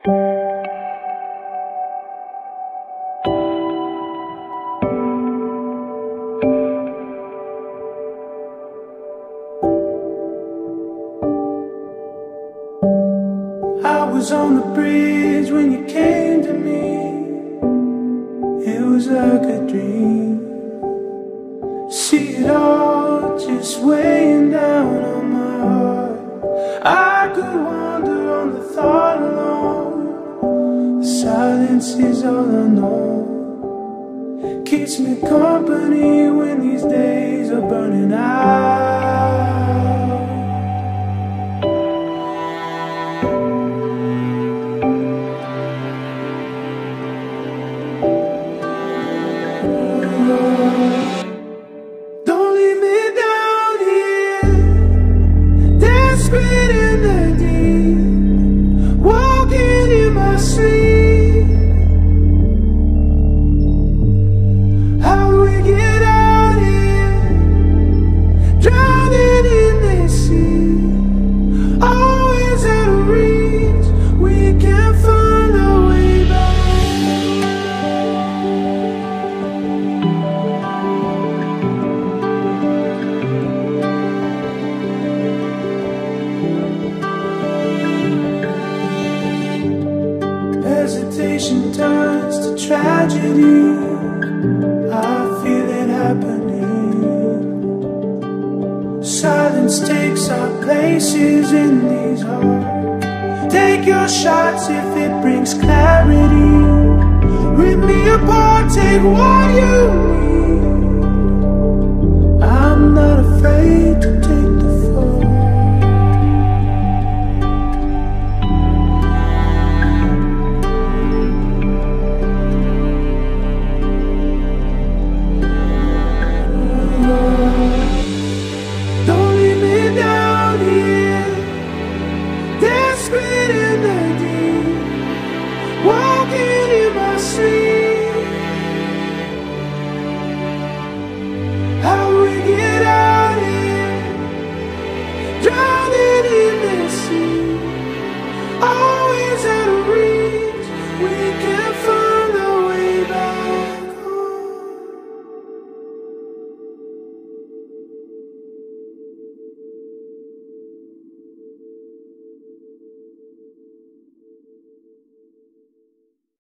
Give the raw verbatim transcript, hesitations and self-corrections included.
I was on the bridge when you came to me. It was like a dream. See it all just weighing down on my heart. I could wander on the thought alone. The silence is all I know. Keeps me company when these days are burning out. Don't leave me down here, desperate in the deep, walking in my sleep. How do we get out here, drowning in this sea? Always out of reach, we can't find our way back. Hesitation turns to tragedy. I feel it happening. Silence takes our places in these hearts. Take your shots if it brings clarity. Rip me apart, take what you need. I'm not afraid to take the fall. Don't leave me down here, desperate in the deep, walking in my sleep. How do we get out here, drowning in this sea? Oh,